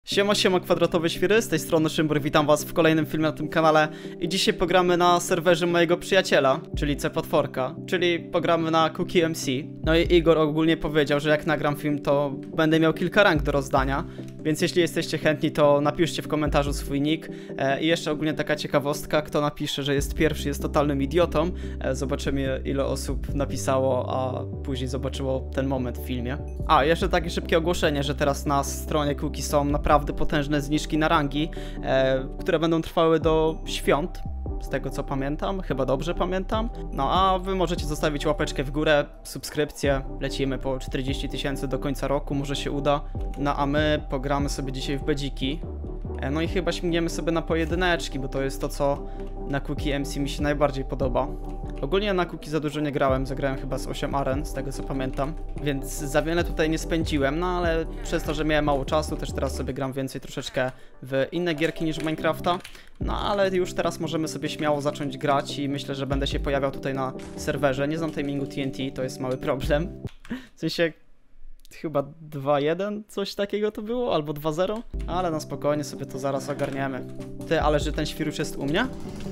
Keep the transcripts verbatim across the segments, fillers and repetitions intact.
Siema, siema kwadratowe świry, z tej strony Szymbur, witam was w kolejnym filmie na tym kanale i dzisiaj pogramy na serwerze mojego przyjaciela, czyli Cepotworka, czyli pogramy na Cookie M C. No i Igor ogólnie powiedział, że jak nagram film, to będę miał kilka rank do rozdania, więc jeśli jesteście chętni, to napiszcie w komentarzu swój nick. E, i jeszcze ogólnie taka ciekawostka, kto napisze, że jest pierwszy, jest totalnym idiotą. E, zobaczymy, ile osób napisało, a później zobaczyło ten moment w filmie. A, jeszcze takie szybkie ogłoszenie, że teraz na stronie Cookie są naprawdę potężne zniżki na rangi, e, które będą trwały do świąt, z tego co pamiętam, chyba dobrze pamiętam. No a wy możecie zostawić łapeczkę w górę, subskrypcję, lecimy po czterdzieści tysięcy do końca roku, może się uda. No a my pogramy sobie dzisiaj w bedziki. E, no i chyba śmigniemy sobie na pojedyneczki, bo to jest to, co na Cookie M C mi się najbardziej podoba. Ogólnie na Cookie za dużo nie grałem, zagrałem chyba z osiem aren, z tego co pamiętam, więc za wiele tutaj nie spędziłem, no ale przez to, że miałem mało czasu, też teraz sobie gram więcej troszeczkę w inne gierki niż w Minecrafta, no ale już teraz możemy sobie śmiało zacząć grać i myślę, że będę się pojawiał tutaj na serwerze. Nie znam timingu T N T, to jest mały problem, w sensie chyba dwa jeden, coś takiego to było, albo dwa zero, ale na spokojnie sobie to zaraz ogarniemy. Ty, ale że ten świr już jest u mnie?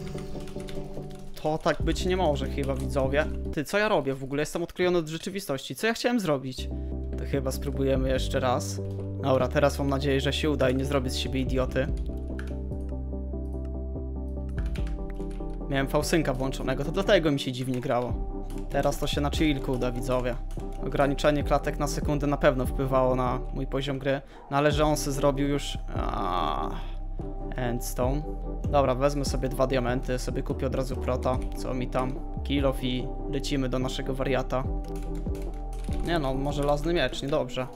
To tak być nie może chyba, widzowie. Ty, co ja robię w ogóle? Jestem odklejony od rzeczywistości. Co ja chciałem zrobić? To chyba spróbujemy jeszcze raz. Dobra, teraz mam nadzieję, że się uda i nie zrobię z siebie idioty. Miałem fałsynka włączonego, to dlatego mi się dziwnie grało. Teraz to się na chillku uda, widzowie. Ograniczenie klatek na sekundę na pewno wpływało na mój poziom gry. No ale że on se zrobił już... Aaaa. Endstone. Dobra, wezmę sobie dwa diamenty, sobie kupię od razu prota, co mi tam, kill off i lecimy do naszego wariata. Nie no, może żelazny miecz, niedobrze.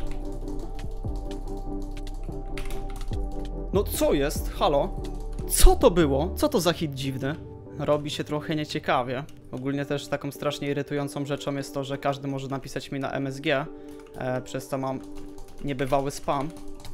No co jest? Halo? Co to było? Co to za hit dziwny? Robi się trochę nieciekawie. Ogólnie też taką strasznie irytującą rzeczą jest to, że każdy może napisać mi na M S G, e, przez to mam niebywały spam.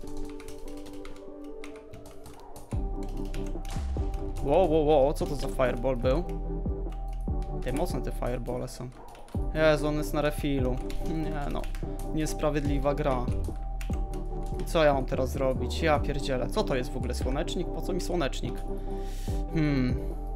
Wow, wow, wow, co to za fireball był? Te mocne te firebole są. Jezu, on jest na refilu. Nie no, niesprawiedliwa gra. I co ja mam teraz zrobić? Ja pierdzielę. Co to jest w ogóle? Słonecznik? Po co mi słonecznik? Hmm.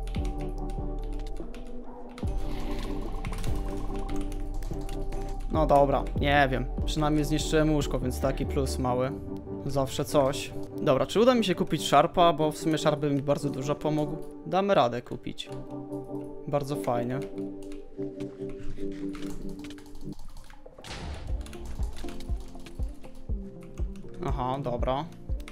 No dobra, nie wiem. Przynajmniej zniszczyłem łóżko, więc taki plus mały. Zawsze coś. Dobra, czy uda mi się kupić Sharpa, bo w sumie Sharp by mi bardzo dużo pomógł. Damy radę kupić. Bardzo fajnie. Aha, dobra.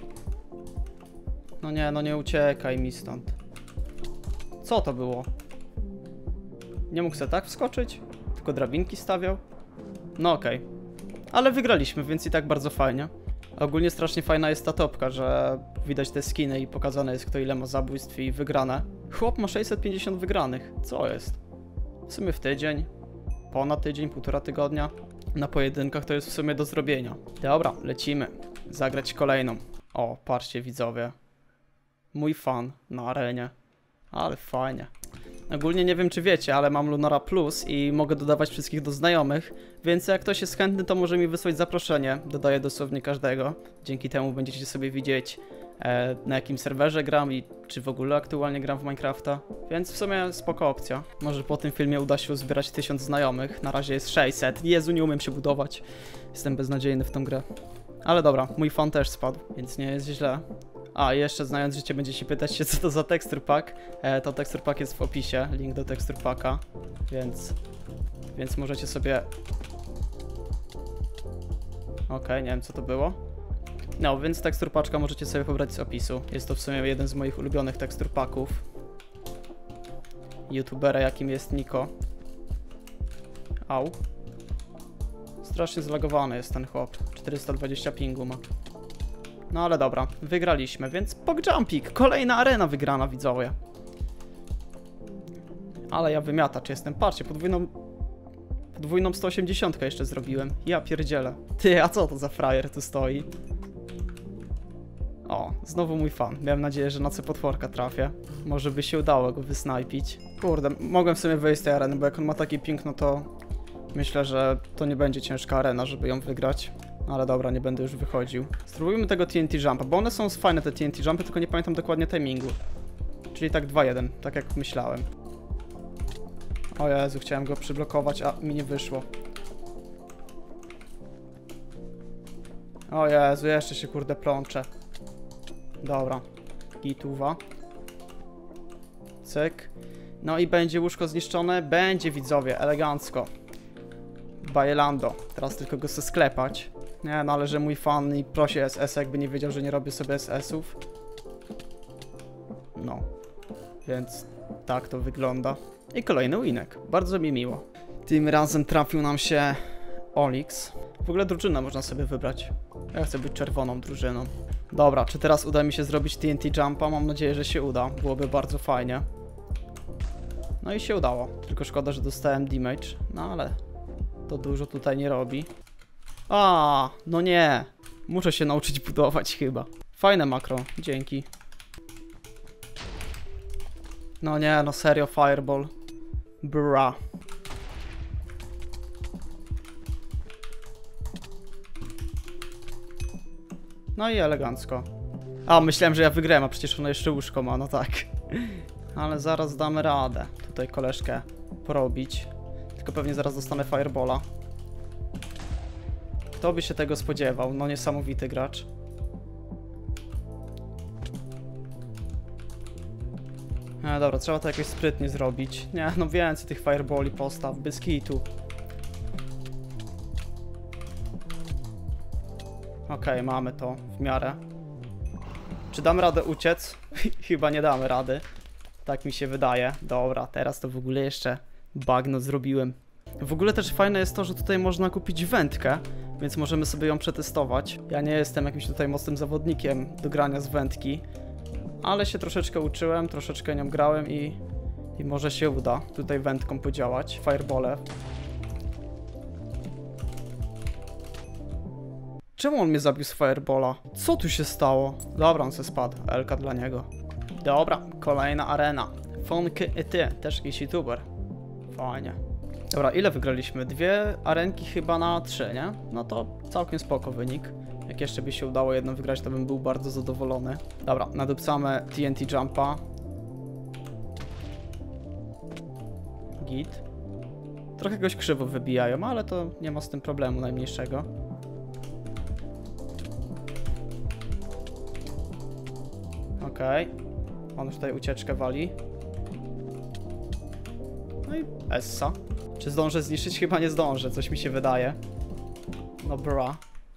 No nie, no nie uciekaj mi stąd. Co to było? Nie mógł sobie tak wskoczyć? Tylko drabinki stawiał? No okej. Okay. Ale wygraliśmy, więc i tak bardzo fajnie. Ogólnie strasznie fajna jest ta topka, że widać te skiny i pokazane jest, kto ile ma zabójstw i wygrane. Chłop ma sześćset pięćdziesiąt wygranych. Co jest? W sumie w tydzień, ponad tydzień, półtora tygodnia. Na pojedynkach to jest w sumie do zrobienia. Dobra, lecimy. Zagrać kolejną. O, patrzcie widzowie. Mój fan na arenie. Ale fajnie. Ogólnie nie wiem, czy wiecie, ale mam Lunara Plus i mogę dodawać wszystkich do znajomych, więc jak ktoś jest chętny, to może mi wysłać zaproszenie. Dodaję dosłownie każdego. Dzięki temu będziecie sobie widzieć, e, na jakim serwerze gram i czy w ogóle aktualnie gram w Minecrafta. Więc w sumie spoko opcja. Może po tym filmie uda się uzbierać tysiąc znajomych. Na razie jest sześćset. Jezu, nie umiem się budować. Jestem beznadziejny w tą grę. Ale dobra, mój fan też spadł, więc nie jest źle. A, jeszcze znając życie będziecie się pytać się, co to za texture pack. E, to texture pack jest w opisie, link do texture packa, więc, więc możecie sobie... Okej, okay, nie wiem co to było. No, więc texture paczka możecie sobie pobrać z opisu. Jest to w sumie jeden z moich ulubionych texture packów. Youtubera, jakim jest Niko. Au. Strasznie zlagowany jest ten chłop. czterysta dwadzieścia pingu ma. No ale dobra, wygraliśmy, więc PogJumpik, kolejna arena wygrana, widzowie. Ale ja wymiatacz jestem, patrzcie, podwójną... Podwójną sto osiemdziesiąt jeszcze zrobiłem, ja pierdzielę. Ty, a co to za frajer tu stoi? O, znowu mój fan, miałem nadzieję, że na Cepotworka trafię. Może by się udało go wysnajpić. Kurde, mogłem sobie wyjść z tej areny, bo jak on ma taki ping, no to... Myślę, że to nie będzie ciężka arena, żeby ją wygrać. Ale dobra, nie będę już wychodził. Spróbujmy tego T N T Jumpa, bo one są fajne te T N T Jumpy, tylko nie pamiętam dokładnie timingu. Czyli tak dwa jeden, tak jak myślałem. O Jezu, chciałem go przyblokować, a mi nie wyszło. O Jezu, jeszcze się kurde plączę. Dobra. Gituwa. Cyk. No i będzie łóżko zniszczone. Będzie, widzowie, elegancko. Bajelando. Teraz tylko go chcę sklepać. Nie, no ale że mój fan i prosi S S, jakby nie wiedział, że nie robię sobie S S-ów. No. Więc tak to wygląda. I kolejny winek. Bardzo mi miło. Tym razem trafił nam się Olix. W ogóle drużynę można sobie wybrać. Ja chcę być czerwoną drużyną. Dobra, czy teraz uda mi się zrobić T N T Jumpa? Mam nadzieję, że się uda. Byłoby bardzo fajnie. No i się udało. Tylko szkoda, że dostałem damage. No ale to dużo tutaj nie robi. A, no nie. Muszę się nauczyć budować chyba. Fajne makro, dzięki. No nie, no serio, fireball. Bra. No i elegancko. A, myślałem, że ja wygrałem, a przecież ona jeszcze łóżko ma, no tak. Ale zaraz damy radę tutaj koleżkę porobić. Tylko pewnie zaraz dostanę fireballa. Kto by się tego spodziewał? No niesamowity gracz. No dobra, trzeba to jakoś sprytnie zrobić. Nie, no więcej tych fireballi postaw, bez kitu. Okej, okay, mamy to w miarę. Czy damy radę uciec? Chyba nie damy rady. Tak mi się wydaje. Dobra, teraz to w ogóle jeszcze bagno zrobiłem. W ogóle też fajne jest to, że tutaj można kupić wędkę, więc możemy sobie ją przetestować. Ja nie jestem jakimś tutaj mocnym zawodnikiem do grania z wędki, ale się troszeczkę uczyłem, troszeczkę nią grałem i, i może się uda tutaj wędką podziałać. Firebole. Czemu on mnie zabił z firebola? Co tu się stało? Dobra, on se spadł. Elka dla niego. Dobra, kolejna arena. Fonky i ty, też jakiś youtuber. Fajnie. Dobra, ile wygraliśmy? Dwie arenki chyba na trzy, nie? No to całkiem spoko wynik. Jak jeszcze by się udało jedną wygrać, to bym był bardzo zadowolony. Dobra, nadupcamy T N T Jumpa. Git. Trochę goś krzywo wybijają, ale to nie ma z tym problemu najmniejszego. Okej. Okay. On już tutaj ucieczkę wali. No i Essa. Czy zdążę zniszczyć? Chyba nie zdążę, coś mi się wydaje. No bra.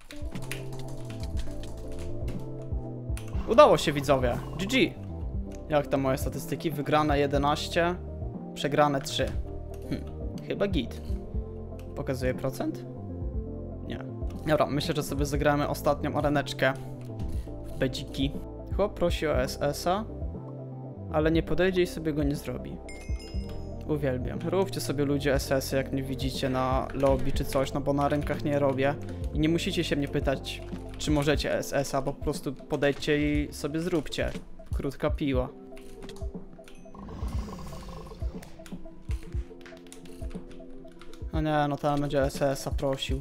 Udało się, widzowie. G G. Jak tam moje statystyki? Wygrane jedenaście, przegrane trzy. Hm, chyba git. Pokazuje procent? Nie. Dobra, myślę, że sobie zagramy ostatnią areneczkę w bedziki. Chłop prosi o S S-a, ale nie podejdzie i sobie go nie zrobi. Uwielbiam. Róbcie sobie ludzie S S-y, jak mnie widzicie na lobby czy coś, no bo na rynkach nie robię. I nie musicie się mnie pytać, czy możecie S S-a, bo po prostu podejdźcie i sobie zróbcie. Krótka piła. No nie, no tam będzie S S-a prosił.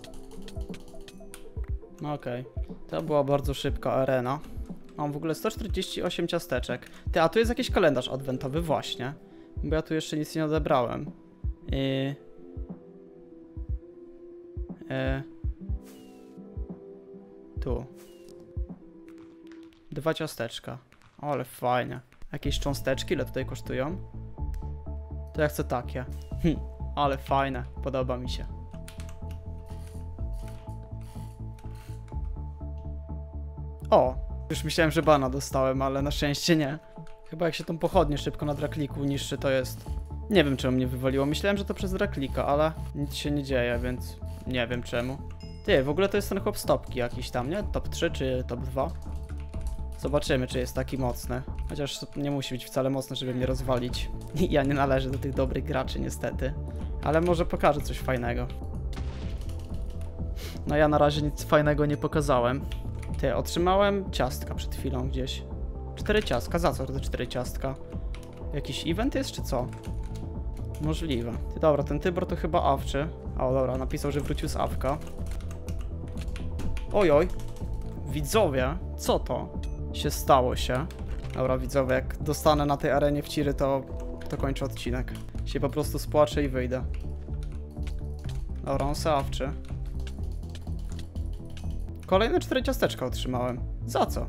No okej. Okay. To była bardzo szybka arena. Mam w ogóle sto czterdzieści osiem ciasteczek. Ty, a tu jest jakiś kalendarz adwentowy właśnie. Bo ja tu jeszcze nic nie odebrałem. I... E... Tu. Dwa ciasteczka. O, ale fajnie. Jakieś cząsteczki, ile tutaj kosztują? To ja chcę takie. Hm, ale fajne. Podoba mi się. O! Już myślałem, że bana dostałem, ale na szczęście nie. Chyba jak się tą pochodnię szybko na drakliku niszczy, to jest... Nie wiem, czemu mnie wywaliło. Myślałem, że to przez draklika, ale nic się nie dzieje, więc nie wiem czemu. Ty, w ogóle to jest ten chłop stopki jakiś tam, nie? top trzy czy top dwa? Zobaczymy, czy jest taki mocny. Chociaż nie musi być wcale mocny, żeby mnie rozwalić. Ja nie należę do tych dobrych graczy, niestety. Ale może pokażę coś fajnego. No ja na razie nic fajnego nie pokazałem. Ty, otrzymałem ciastka przed chwilą gdzieś. Cztery ciastka, za co te cztery ciastka? Jakiś event jest, czy co? Możliwe. Ty, dobra, ten Tybor to chyba awczy. O, dobra, napisał, że wrócił z awka. Oj, oj. Widzowie, co to się stało się? Dobra, widzowie, jak dostanę na tej arenie w ciry, to, to kończę odcinek. Się po prostu spłaczę i wyjdę. Dobra, on se awczy. Kolejne cztery ciasteczka otrzymałem. Za co?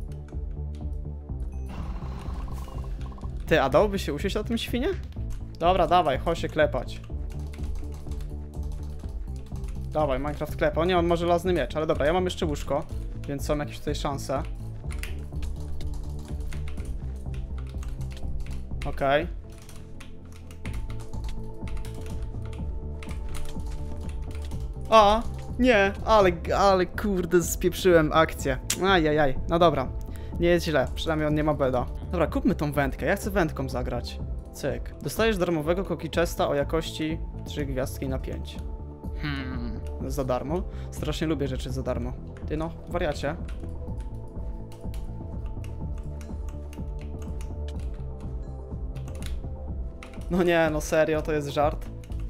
Ty, a dałoby się usiąść na tym świnie? Dobra, dawaj, chodź się klepać. Dawaj, Minecraft klepa. O nie, on ma żelazny miecz, ale dobra, ja mam jeszcze łóżko, więc są jakieś tutaj szanse. Okej. Okay. A, nie, ale, ale kurde, spieprzyłem akcję. Ajajaj, no dobra. Nie jest źle, przynajmniej on nie ma beda. Dobra, kupmy tą wędkę, ja chcę wędką zagrać. Cyk. Dostajesz darmowego cookie chesta o jakości trzy gwiazdki na pięć. Hmm, za darmo? Strasznie lubię rzeczy za darmo. Ty no, wariacie. No nie, no serio, to jest żart.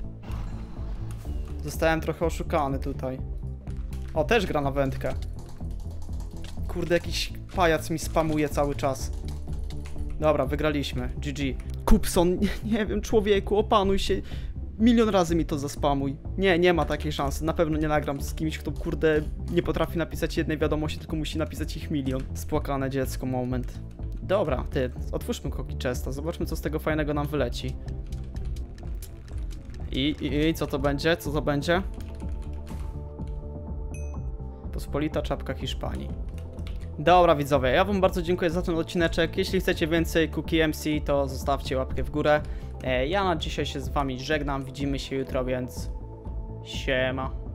Zostałem trochę oszukany tutaj. O, też gra na wędkę. Kurde, jakiś pajac mi spamuje cały czas. Dobra, wygraliśmy. G G. Kupson, nie, nie wiem, człowieku, opanuj się. Milion razy mi to zaspamuj. Nie, nie ma takiej szansy. Na pewno nie nagram z kimś, kto, kurde, nie potrafi napisać jednej wiadomości, tylko musi napisać ich milion. Spłakane dziecko, moment. Dobra, ty, otwórzmy cookie chesta, zobaczmy, co z tego fajnego nam wyleci. I, i, i co to będzie? Co to będzie? Pospolita czapka Hiszpanii. Dobra, widzowie, ja wam bardzo dziękuję za ten odcineczek. Jeśli chcecie więcej Cookie M C, to zostawcie łapkę w górę. Ja na dzisiaj się z wami żegnam. Widzimy się jutro, więc siema.